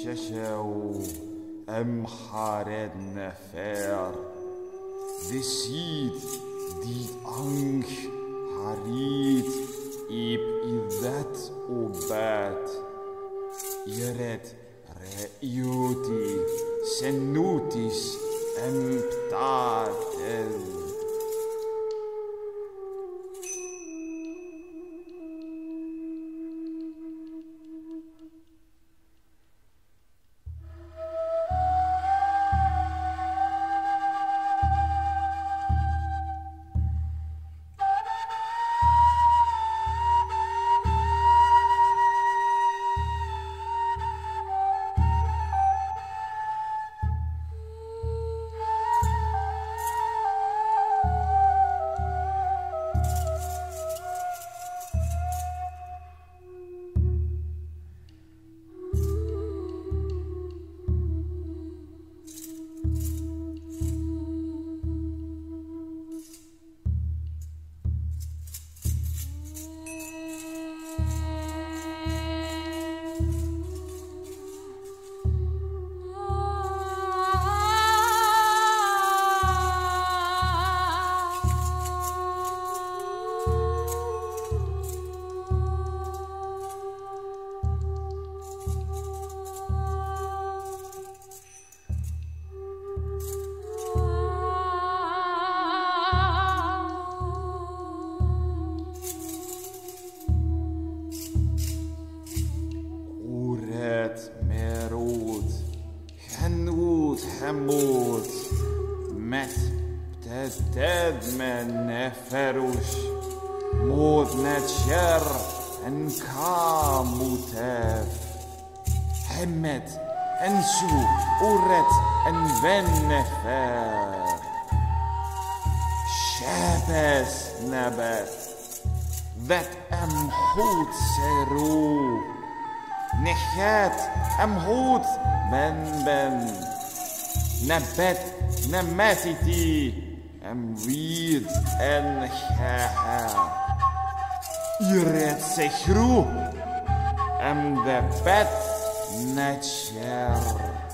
Shashau Hared Nefer Decide die Ang Harit Ib Idat Obat Yeret Reiuti Senutis Emptatel Merut, Hanut, Hamut, Met, Ted, Men, Neferush, Mod, Netcher, and Kamutef, Hemet, Ensu, Uret, and Ben Nefer, Shabes, Nabet, Vet Amhut Seru. Nechat Amhut Ben Nabet Namatiti Amweed en Haha Iret Sechru Am the Bet Nacher